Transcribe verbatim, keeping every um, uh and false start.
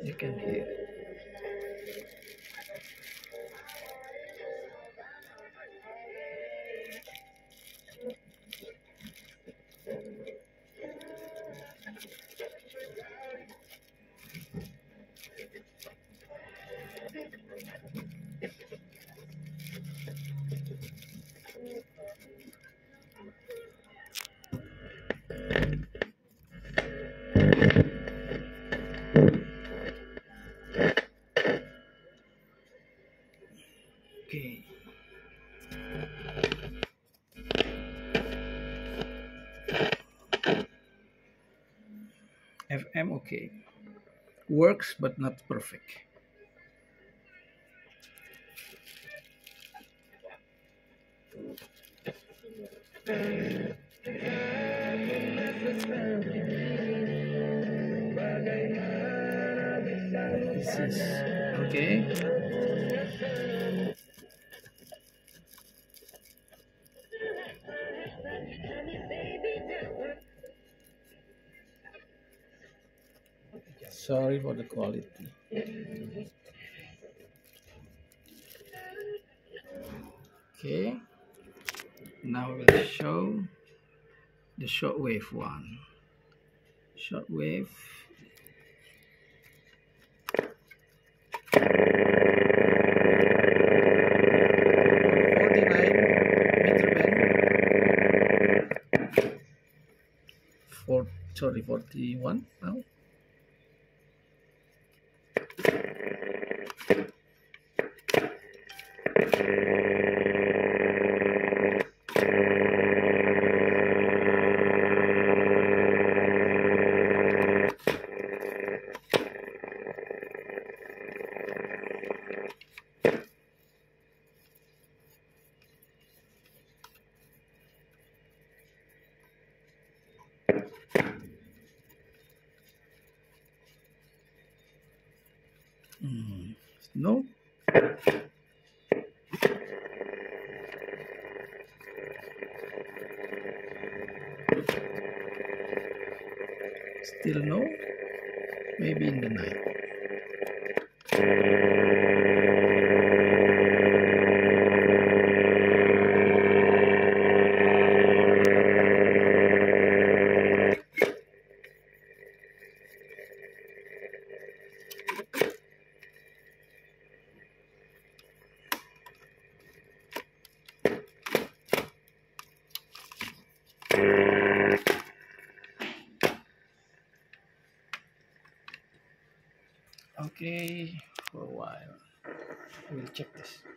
You can hear. Okay. F M okay. Works but not perfect. This is okay. Sorry for the quality. Okay. Now we'll show the shortwave one. Shortwave. forty-nine meter band. Four, sorry, forty-one now. Mm, no. Still no. Maybe in the night. Okay, for a while. We'll check this.